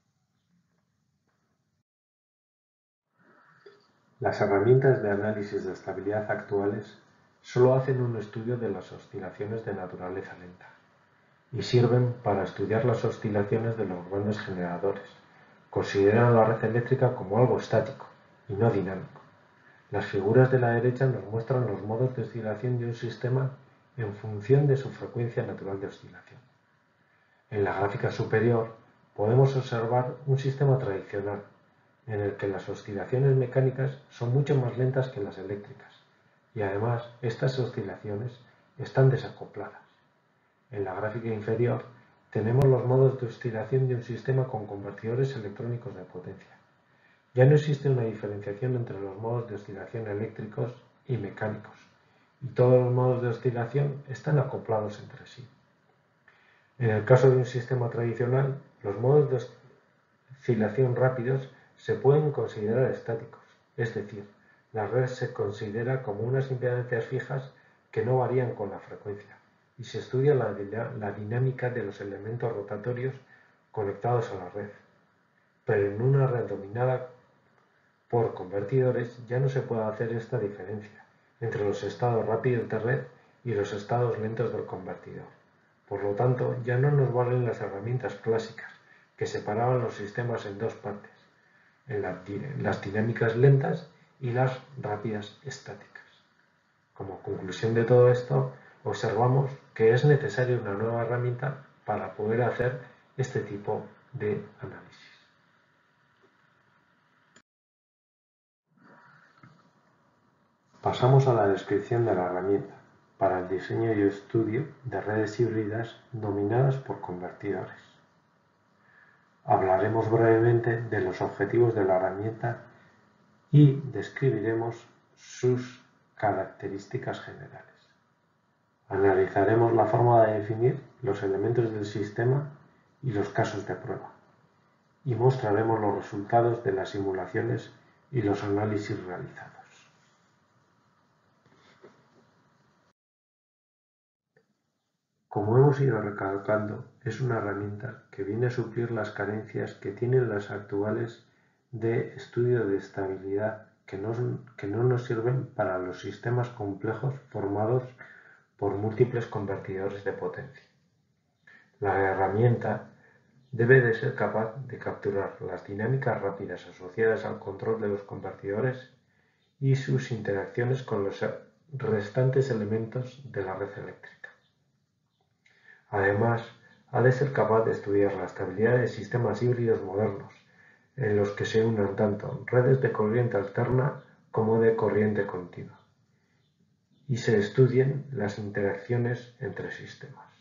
Speaker 1: Las herramientas de análisis de estabilidad actuales solo hacen un estudio de las oscilaciones de naturaleza lenta y sirven para estudiar las oscilaciones de los grandes generadores. Consideran la red eléctrica como algo estático y no dinámico. Las figuras de la derecha nos muestran los modos de oscilación de un sistema en función de su frecuencia natural de oscilación. En la gráfica superior podemos observar un sistema tradicional en el que las oscilaciones mecánicas son mucho más lentas que las eléctricas y además estas oscilaciones están desacopladas. En la gráfica inferior tenemos los modos de oscilación de un sistema con convertidores electrónicos de potencia. Ya no existe una diferenciación entre los modos de oscilación eléctricos y mecánicos, y todos los modos de oscilación están acoplados entre sí. En el caso de un sistema tradicional, los modos de oscilación rápidos se pueden considerar estáticos, es decir, la red se considera como unas impedancias fijas que no varían con la frecuencia, y se estudia la dinámica de los elementos rotatorios conectados a la red. Pero en una red dominada por convertidores ya no se puede hacer esta diferencia entre los estados rápidos de red y los estados lentos del convertidor. Por lo tanto, ya no nos valen las herramientas clásicas que separaban los sistemas en dos partes, en las dinámicas lentas y las rápidas estáticas. Como conclusión de todo esto, observamos que es necesaria una nueva herramienta para poder hacer este tipo de análisis. Pasamos a la descripción de la herramienta para el diseño y estudio de redes híbridas dominadas por convertidores. Hablaremos brevemente de los objetivos de la herramienta y describiremos sus características generales. Analizaremos la forma de definir los elementos del sistema y los casos de prueba, y mostraremos los resultados de las simulaciones y los análisis realizados. Como hemos ido recalcando, es una herramienta que viene a suplir las carencias que tienen las actuales de estudio de estabilidad que no nos sirven para los sistemas complejos formados por múltiples convertidores de potencia. La herramienta debe de ser capaz de capturar las dinámicas rápidas asociadas al control de los convertidores y sus interacciones con los restantes elementos de la red eléctrica. Además, ha de ser capaz de estudiar la estabilidad de sistemas híbridos modernos, en los que se unan tanto redes de corriente alterna como de corriente continua, y se estudien las interacciones entre sistemas.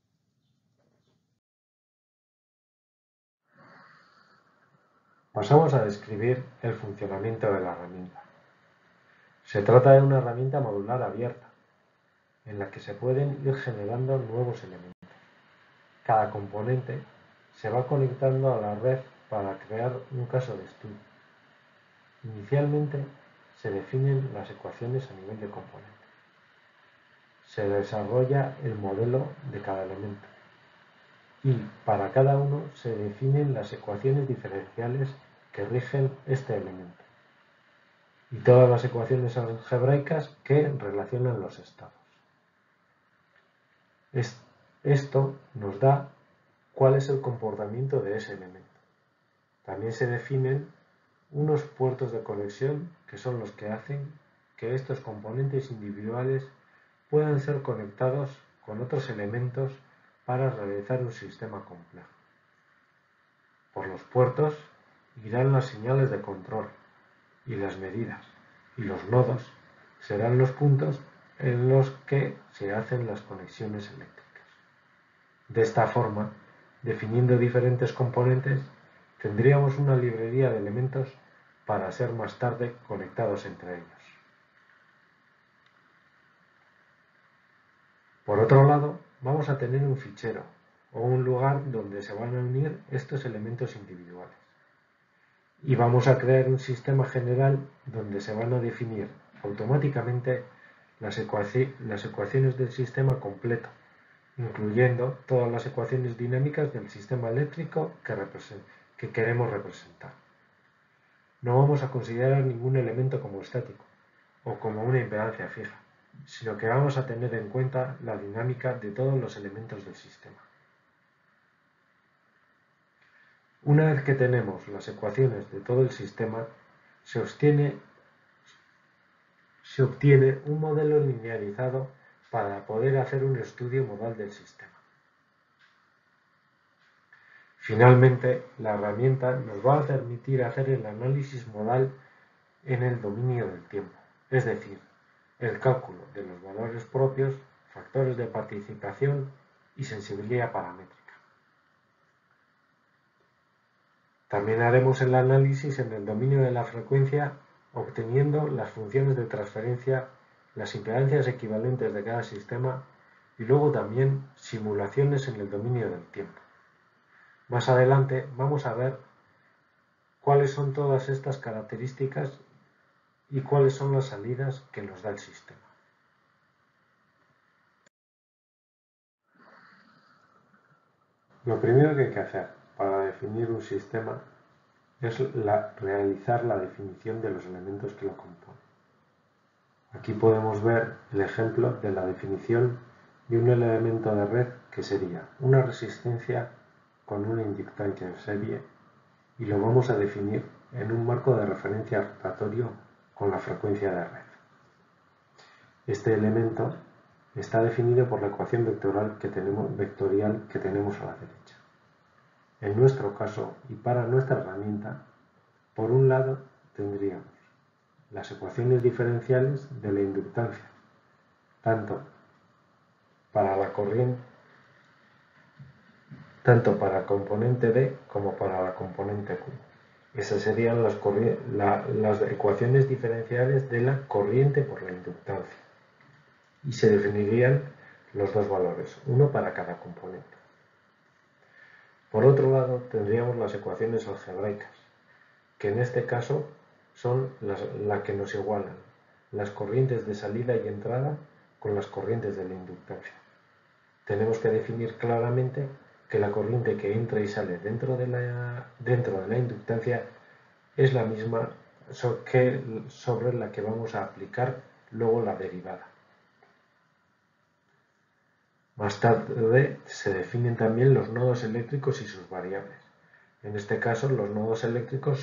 Speaker 1: Pasamos a describir el funcionamiento de la herramienta. Se trata de una herramienta modular abierta, en la que se pueden ir generando nuevos elementos. Cada componente se va conectando a la red para crear un caso de estudio. Inicialmente se definen las ecuaciones a nivel de componente. Se desarrolla el modelo de cada elemento. y para cada uno se definen las ecuaciones diferenciales que rigen este elemento y todas las ecuaciones algebraicas que relacionan los estados. Esto nos da cuál es el comportamiento de ese elemento. También se definen unos puertos de conexión que son los que hacen que estos componentes individuales puedan ser conectados con otros elementos para realizar un sistema complejo. Por los puertos irán las señales de control y las medidas, y los nodos serán los puntos en los que se hacen las conexiones eléctricas. De esta forma, definiendo diferentes componentes, tendríamos una librería de elementos para ser más tarde conectados entre ellos. Por otro lado, vamos a tener un fichero o un lugar donde se van a unir estos elementos individuales. Y vamos a crear un sistema general donde se van a definir automáticamente las ecuaciones del sistema completo, incluyendo todas las ecuaciones dinámicas del sistema eléctrico que queremos representar. No vamos a considerar ningún elemento como estático o como una impedancia fija, sino que vamos a tener en cuenta la dinámica de todos los elementos del sistema. Una vez que tenemos las ecuaciones de todo el sistema, se obtiene un modelo linearizado para poder hacer un estudio modal del sistema. Finalmente, la herramienta nos va a permitir hacer el análisis modal en el dominio del tiempo, es decir, el cálculo de los valores propios, factores de participación y sensibilidad paramétrica. También haremos el análisis en el dominio de la frecuencia, obteniendo las funciones de transferencia, las impedancias equivalentes de cada sistema y luego también simulaciones en el dominio del tiempo. Más adelante vamos a ver cuáles son todas estas características y cuáles son las salidas que nos da el sistema. Lo primero que hay que hacer para definir un sistema es realizar la definición de los elementos que lo componen. Aquí podemos ver el ejemplo de la definición de un elemento de red que sería una resistencia con una inductancia en serie y lo vamos a definir en un marco de referencia rotatorio con la frecuencia de red. Este elemento está definido por la ecuación vectorial que tenemos a la derecha. En nuestro caso y para nuestra herramienta, por un lado tendríamos las ecuaciones diferenciales de la inductancia, tanto para la componente D como para la componente Q. Esas serían las ecuaciones diferenciales de la corriente por la inductancia. Y se definirían los dos valores, uno para cada componente. Por otro lado, tendríamos las ecuaciones algebraicas, que en este caso son las que nos igualan las corrientes de salida y entrada con las corrientes de la inductancia. Tenemos que definir claramente que la corriente que entra y sale dentro de la inductancia es la misma sobre la que vamos a aplicar luego la derivada. Más tarde se definen también los nodos eléctricos y sus variables. En este caso, los nodos eléctricos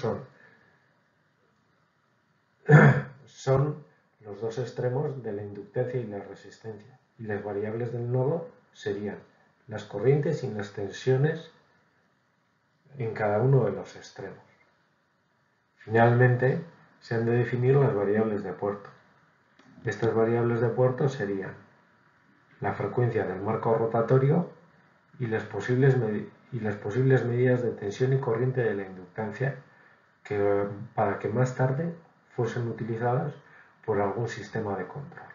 Speaker 1: son los dos extremos de la inductancia y la resistencia, y las variables del nodo serían las corrientes y las tensiones en cada uno de los extremos. Finalmente, se han de definir las variables de puerto. Estas variables de puerto serían la frecuencia del marco rotatorio y las posibles medidas de tensión y corriente de la inductancia para que más tarde fuesen utilizadas por algún sistema de control.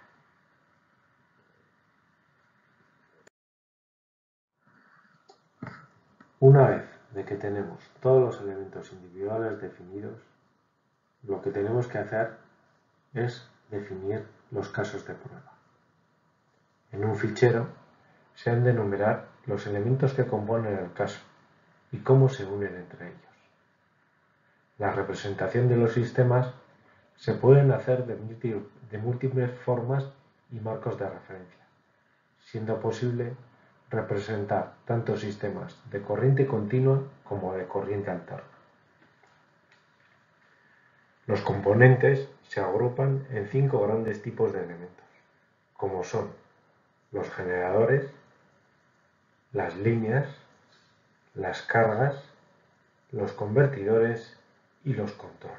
Speaker 1: Una vez de que tenemos todos los elementos individuales definidos, lo que tenemos que hacer es definir los casos de prueba. En un fichero se han de enumerar los elementos que componen el caso y cómo se unen entre ellos. La representación de los sistemas se pueden hacer de múltiples formas y marcos de referencia, siendo posible representar tanto sistemas de corriente continua como de corriente alterna. Los componentes se agrupan en 5 grandes tipos de elementos, como son los generadores, las líneas, las cargas, los convertidores y los controles.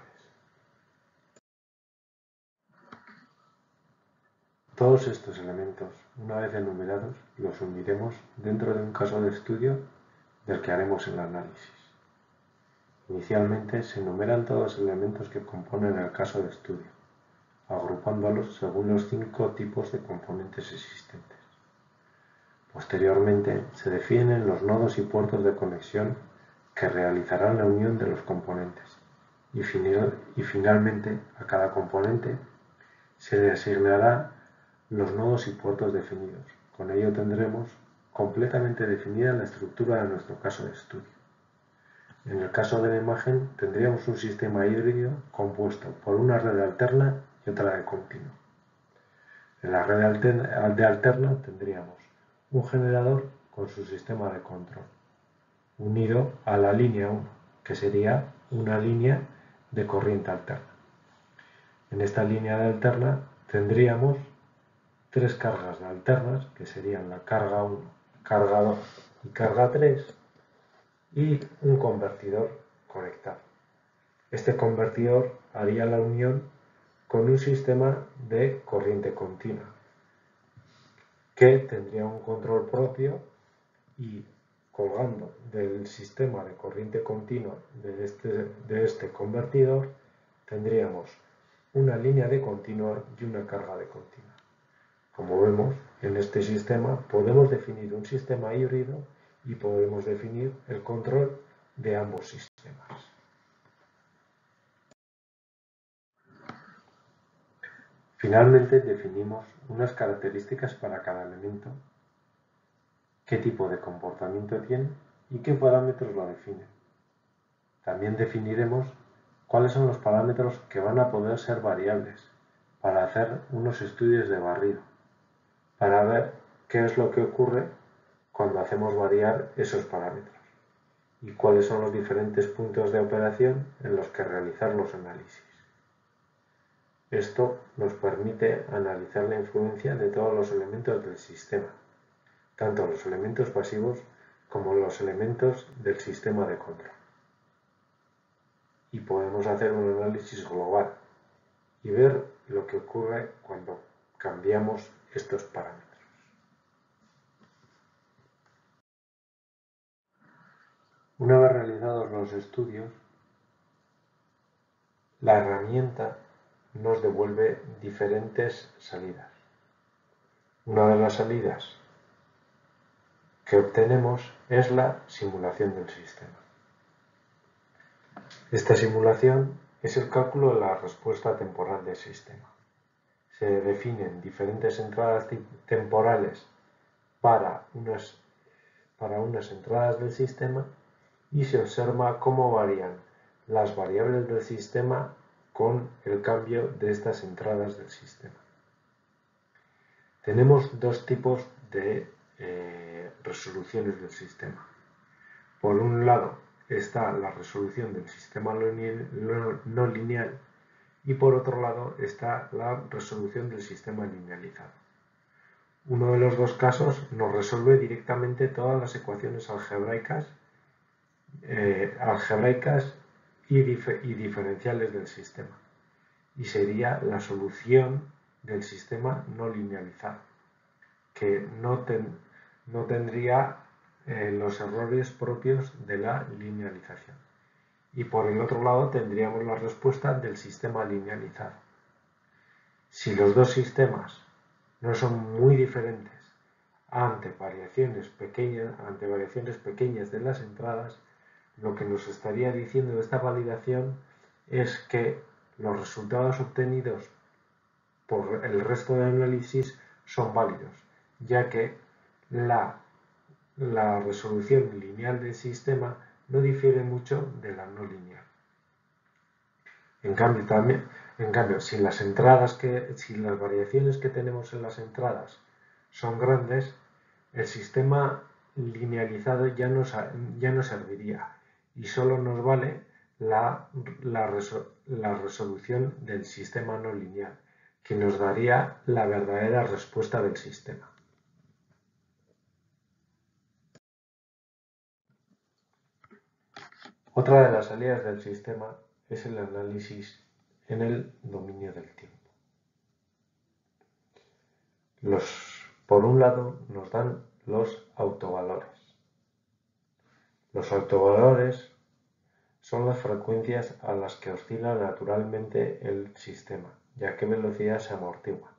Speaker 1: Todos estos elementos, una vez enumerados, los uniremos dentro de un caso de estudio del que haremos el análisis. Inicialmente se enumeran todos los elementos que componen el caso de estudio, agrupándolos según los 5 tipos de componentes existentes. Posteriormente se definen los nodos y puertos de conexión que realizarán la unión de los componentes y finalmente a cada componente se le asignará los nodos y puertos definidos. Con ello tendremos completamente definida la estructura de nuestro caso de estudio. En el caso de la imagen tendríamos un sistema híbrido compuesto por una red alterna y otra de continuo. En la red de alterna tendríamos un generador con su sistema de control, unido a la línea 1, que sería una línea de corriente alterna. En esta línea de alterna tendríamos 3 cargas de alternas, que serían la carga 1, carga 2 y carga 3, y un convertidor conectado. Este convertidor haría la unión con un sistema de corriente continua, que tendría un control propio y colgando del sistema de corriente continua de este convertidor tendríamos una línea de continua y una carga de continua. Como vemos, en este sistema podemos definir un sistema híbrido y podemos definir el control de ambos sistemas. Finalmente definimos unas características para cada elemento, qué tipo de comportamiento tiene y qué parámetros lo definen. También definiremos cuáles son los parámetros que van a poder ser variables para hacer unos estudios de barrido, para ver qué es lo que ocurre cuando hacemos variar esos parámetros y cuáles son los diferentes puntos de operación en los que realizar los análisis. Esto nos permite analizar la influencia de todos los elementos del sistema, tanto los elementos pasivos como los elementos del sistema de control. Y podemos hacer un análisis global y ver lo que ocurre cuando cambiamos estos parámetros. Una vez realizados los estudios, la herramienta nos devuelve diferentes salidas. Una de las salidas que obtenemos es la simulación del sistema. Esta simulación es el cálculo de la respuesta temporal del sistema. Se definen diferentes entradas temporales para unas entradas del sistema y se observa cómo varían las variables del sistema con el cambio de estas entradas del sistema. Tenemos 2 tipos de resoluciones del sistema. Por un lado está la resolución del sistema no lineal y por otro lado está la resolución del sistema linealizado. Uno de los 2 casos nos resuelve directamente todas las ecuaciones algebraicas y diferenciales del sistema, y sería la solución del sistema no linealizado, que no tendría los errores propios de la linealización. Y por el otro lado tendríamos la respuesta del sistema linealizado. Si los 2 sistemas no son muy diferentes ante variaciones pequeñas de las entradas, lo que nos estaría diciendo esta validación es que los resultados obtenidos por el resto del análisis son válidos, ya que la la resolución lineal del sistema no difiere mucho de la no lineal. En cambio, si las variaciones que tenemos en las entradas son grandes, el sistema linealizado ya no serviría y solo nos vale la resolución del sistema no lineal, que nos daría la verdadera respuesta del sistema. Otra de las salidas del sistema es el análisis en el dominio del tiempo. Por un lado, nos dan los autovalores. Los autovalores son las frecuencias a las que oscila naturalmente el sistema y a qué velocidad se amortigua.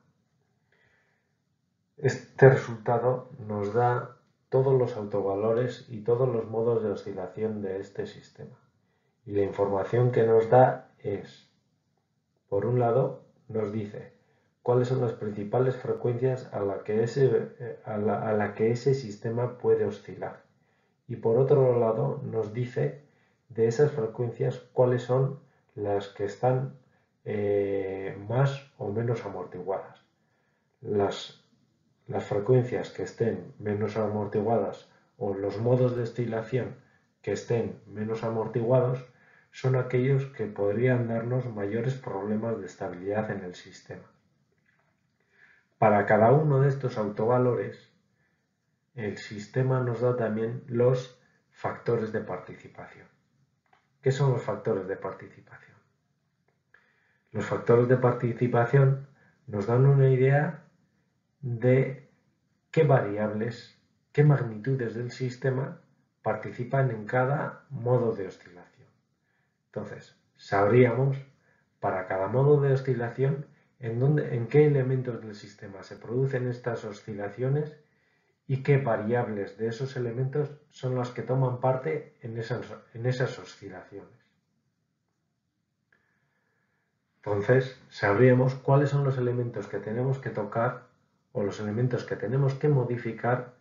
Speaker 1: Este resultado nos da todos los autovalores y todos los modos de oscilación de este sistema. Y la información que nos da es, por un lado, nos dice cuáles son las principales frecuencias a la que ese sistema puede oscilar. Y por otro lado, nos dice de esas frecuencias cuáles son las que están más o menos amortiguadas. Las frecuencias que estén menos amortiguadas o los modos de oscilación que estén menos amortiguados son aquellos que podrían darnos mayores problemas de estabilidad en el sistema. Para cada uno de estos autovalores, el sistema nos da también los factores de participación. ¿Qué son los factores de participación? Los factores de participación nos dan una idea de qué variables, qué magnitudes del sistema participan en cada modo de oscilación. Entonces, sabríamos para cada modo de oscilación en qué elementos del sistema se producen estas oscilaciones y qué variables de esos elementos son las que toman parte en esas oscilaciones. Entonces, sabríamos cuáles son los elementos que tenemos que tocar o los elementos que tenemos que modificar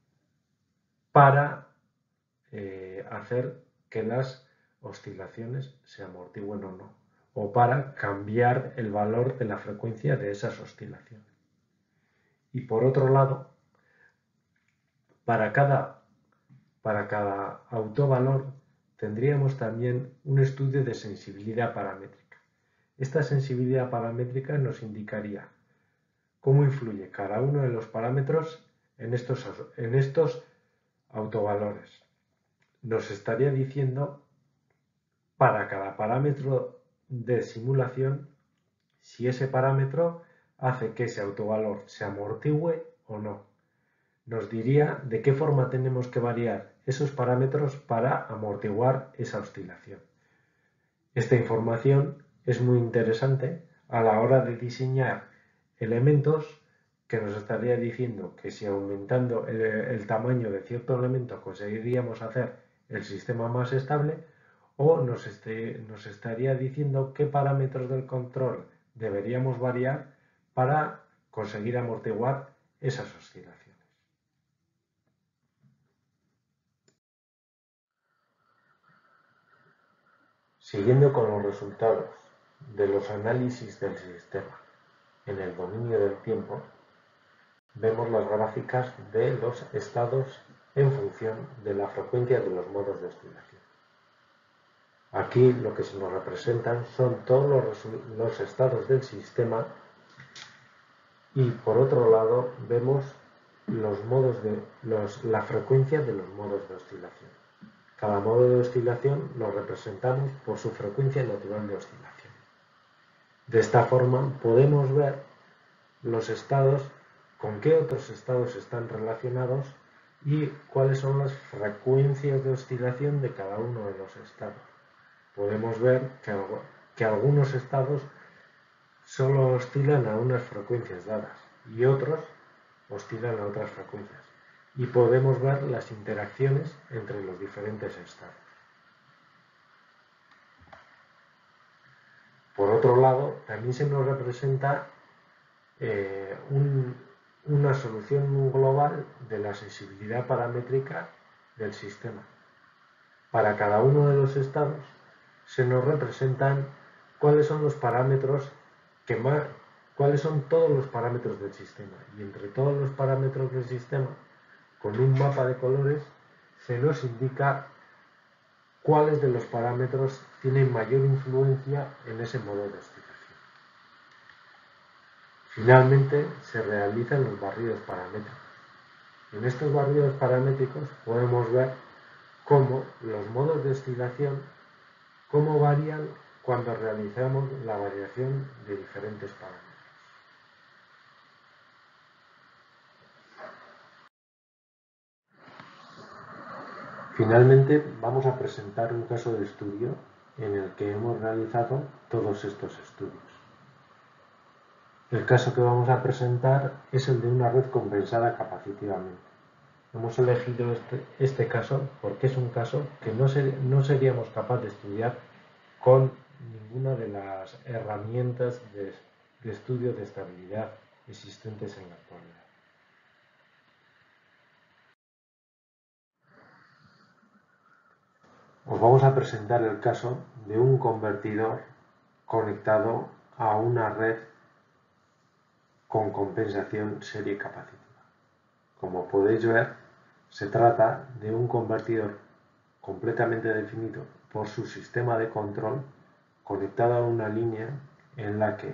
Speaker 1: para hacer que las oscilaciones se amortigüen o no, o para cambiar el valor de la frecuencia de esas oscilaciones. Y por otro lado, para cada autovalor tendríamos también un estudio de sensibilidad paramétrica. Esta sensibilidad paramétrica nos indicaría cómo influye cada uno de los parámetros en estos autovalores. Nos estaría diciendo para cada parámetro de simulación si ese parámetro hace que ese autovalor se amortigüe o no. Nos diría de qué forma tenemos que variar esos parámetros para amortiguar esa oscilación. Esta información es muy interesante a la hora de diseñar elementos que nos estaría diciendo que si aumentando el tamaño de cierto elemento conseguiríamos hacer el sistema más estable, o nos estaría diciendo qué parámetros del control deberíamos variar para conseguir amortiguar esas oscilaciones. Siguiendo con los resultados de los análisis del sistema en el dominio del tiempo, vemos las gráficas de los estados en función de la frecuencia de los modos de oscilación. Aquí lo que se nos representan son todos los estados del sistema y por otro lado vemos la frecuencia de los modos de oscilación. Cada modo de oscilación lo representamos por su frecuencia natural de oscilación. De esta forma podemos ver los estados, con qué otros estados están relacionados y cuáles son las frecuencias de oscilación de cada uno de los estados. Podemos ver que algunos estados solo oscilan a unas frecuencias dadas y otros oscilan a otras frecuencias. Y podemos ver las interacciones entre los diferentes estados. Por otro lado, también se nos representa una solución global de la sensibilidad paramétrica del sistema. Para cada uno de los estados se nos representan cuáles son los parámetros cuáles son todos los parámetros del sistema, y entre todos los parámetros del sistema, con un mapa de colores, se nos indica cuáles de los parámetros tienen mayor influencia en ese modo de oscilación. Finalmente, se realizan los barridos paramétricos. En estos barridos paramétricos podemos ver cómo los modos de oscilación varían cuando realizamos la variación de diferentes parámetros. Finalmente, vamos a presentar un caso de estudio en el que hemos realizado todos estos estudios. El caso que vamos a presentar es el de una red compensada capacitivamente. Hemos elegido este caso porque es un caso que no seríamos capaces de estudiar con ninguna de las herramientas de estudio de estabilidad existentes en la actualidad. Os vamos a presentar el caso de un convertidor conectado a una red con compensación serie capacitiva. Como podéis ver, se trata de un convertidor completamente definido por su sistema de control conectado a una línea en la que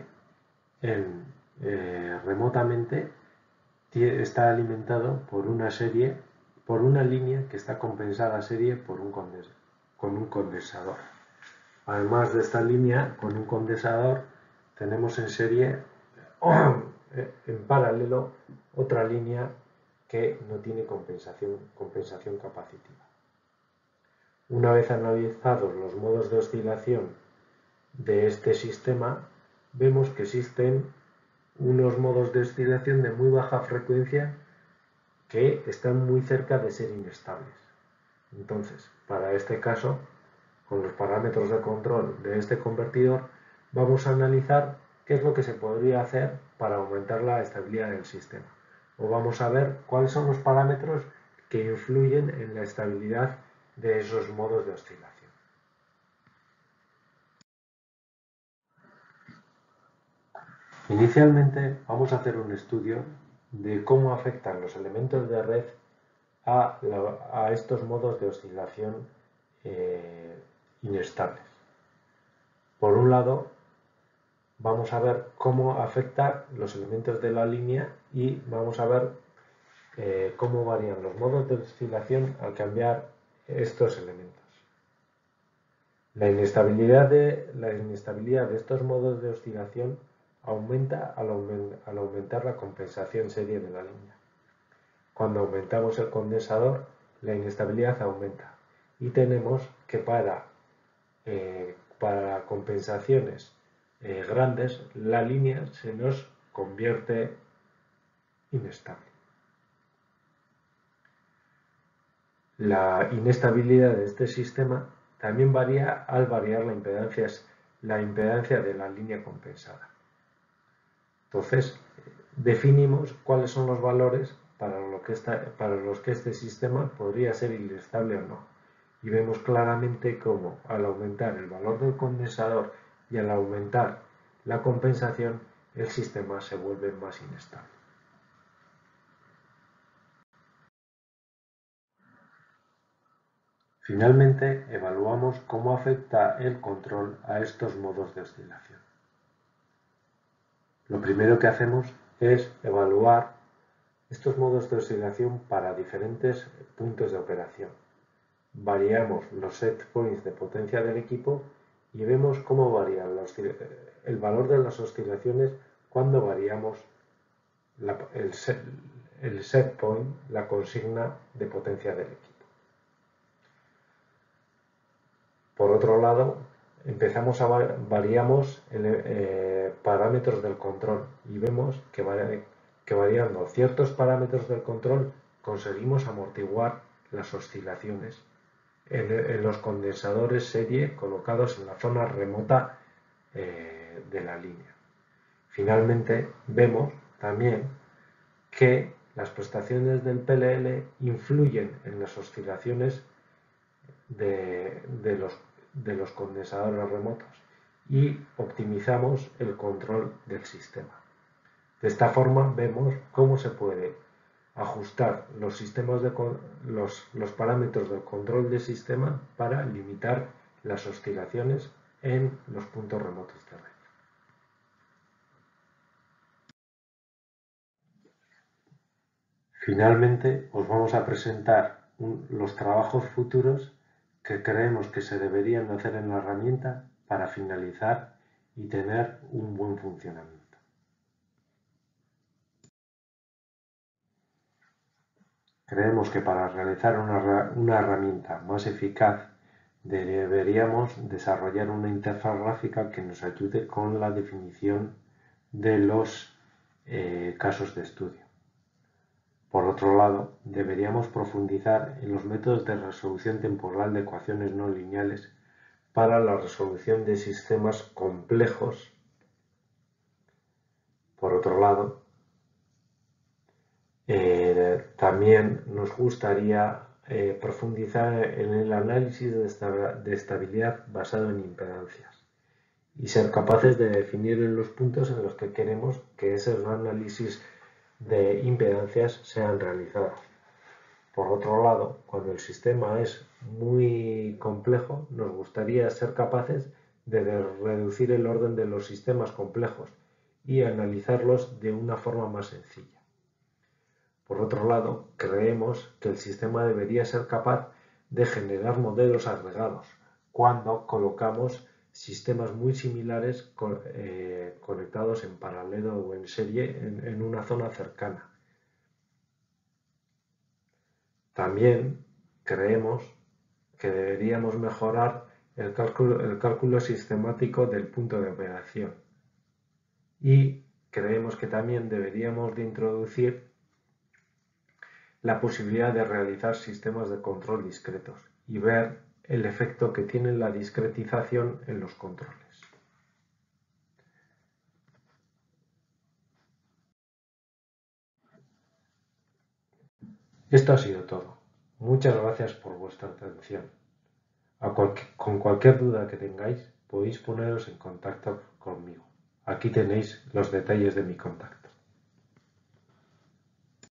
Speaker 1: remotamente está alimentado por una línea que está compensada a serie con un condensador. Además de esta línea con un condensador, tenemos en serie en paralelo otra línea que no tiene compensación capacitiva. Una vez analizados los modos de oscilación de este sistema, vemos que existen unos modos de oscilación de muy baja frecuencia que están muy cerca de ser inestables. Entonces, para este caso, con los parámetros de control de este convertidor, vamos a analizar qué es lo que se podría hacer para aumentar la estabilidad del sistema. O vamos a ver cuáles son los parámetros que influyen en la estabilidad de esos modos de oscilación. Inicialmente vamos a hacer un estudio de cómo afectan los elementos de red a estos modos de oscilación inestables. Por un lado, vamos a ver cómo afectan los elementos de la línea y vamos a ver cómo varían los modos de oscilación al cambiar estos elementos. La inestabilidad de estos modos de oscilación aumenta al aumentar la compensación serie de la línea. Cuando aumentamos el condensador, la inestabilidad aumenta y tenemos que para compensaciones grandes, la línea se nos convierte inestable. La inestabilidad de este sistema también varía al variar la impedancia de la línea compensada. Entonces, definimos cuáles son los valores para los que este sistema podría ser inestable o no. Y vemos claramente cómo al aumentar el valor del condensador y al aumentar la compensación, el sistema se vuelve más inestable. Finalmente, evaluamos cómo afecta el control a estos modos de oscilación. Lo primero que hacemos es evaluar estos modos de oscilación para diferentes puntos de operación. Variamos los set points de potencia del equipo y vemos cómo varía el valor de las oscilaciones cuando variamos el set point, la consigna de potencia del equipo. Por otro lado, variamos parámetros del control y vemos que variando ciertos parámetros del control conseguimos amortiguar las oscilaciones en los condensadores serie colocados en la zona remota de la línea. Finalmente, vemos también que las prestaciones del PLL influyen en las oscilaciones de los condensadores remotos y optimizamos el control del sistema. De esta forma vemos cómo se puede ajustar los parámetros del control del sistema para limitar las oscilaciones en los puntos remotos de red. Finalmente, os vamos a presentar los trabajos futuros que creemos que se deberían hacer en la herramienta para finalizar y tener un buen funcionamiento. Creemos que para realizar una herramienta más eficaz deberíamos desarrollar una interfaz gráfica que nos ayude con la definición de los casos de estudio. Por otro lado, deberíamos profundizar en los métodos de resolución temporal de ecuaciones no lineales para la resolución de sistemas complejos. Por otro lado, también nos gustaría profundizar en el análisis de estabilidad basado en impedancias y ser capaces de definir los puntos en los que queremos que esos análisis de impedancias sean realizados. Por otro lado, cuando el sistema es muy complejo, nos gustaría ser capaces de reducir el orden de los sistemas complejos y analizarlos de una forma más sencilla. Por otro lado, creemos que el sistema debería ser capaz de generar modelos agregados cuando colocamos sistemas muy similares conectados en paralelo o en serie en una zona cercana. También creemos que deberíamos mejorar el cálculo sistemático del punto de operación y creemos que también deberíamos de introducir la posibilidad de realizar sistemas de control discretos y ver el efecto que tiene la discretización en los controles. Esto ha sido todo. Muchas gracias por vuestra atención. Con cualquier duda que tengáis, podéis poneros en contacto conmigo. Aquí tenéis los detalles de mi contacto.